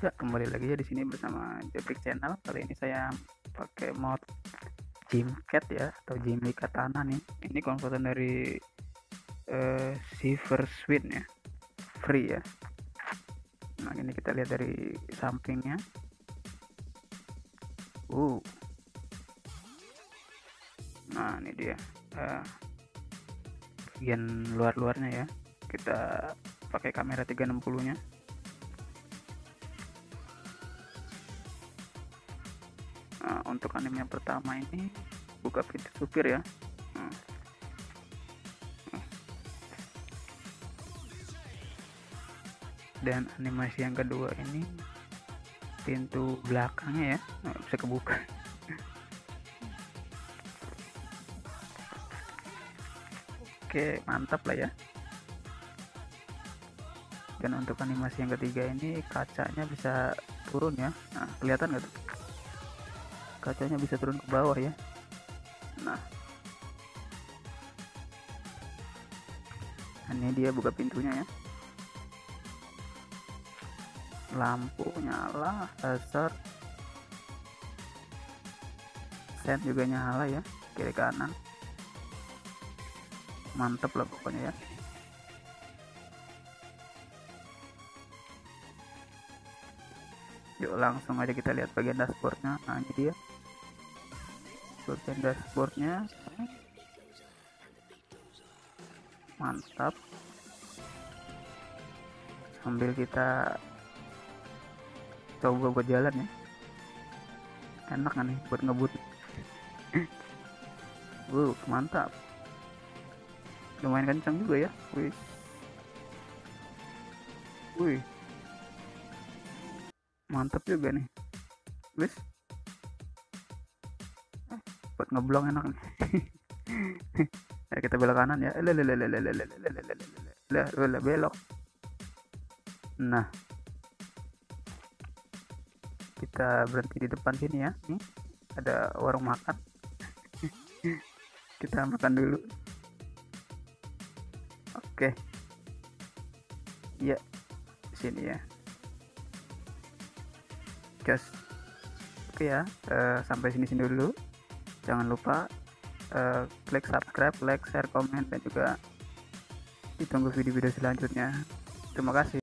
Ya, kembali lagi ya di sini bersama Jeprik Channel. Kali ini saya pakai mod Gymcat ya, atau Jimmy Katana nih. Ini konverter dari Silver Switch ya, free ya. Nah, ini kita lihat dari sampingnya. Nah, ini dia bagian luar-luarnya ya. Kita pakai kamera 360-nya. Nah, untuk anime yang pertama ini buka pintu supir ya. Dan animasi yang kedua ini pintu belakangnya ya, bisa kebuka. Oke, mantap lah ya. Dan untuk animasi yang ketiga ini kacanya bisa turun ya. Nah, kelihatan nggak tuh? Kacanya bisa turun ke bawah ya. Nah, ini dia buka pintunya ya. Lampu nyala, hazard, sen juga nyala ya, kiri kanan. Mantep lah pokoknya ya. Yuk langsung aja kita lihat bagian dashboardnya. Nah, ini dia bagian dashboardnya. Mantap. Sambil kita coba buat jalan ya, enak kan nih buat ngebut. Mantap, lumayan kencang juga ya. Wih, mantap juga nih. Buat ngeblong enak nih. Ya, kita belok kanan ya. Belok. Nah, kita berhenti di depan sini ya. Nih ada warung makan. Kita makan dulu. Oke. Ya, sini ya. Just oke ya. Sampai sini dulu. Jangan lupa klik subscribe, like, share, komen, dan juga ditunggu video-video selanjutnya. Terima kasih.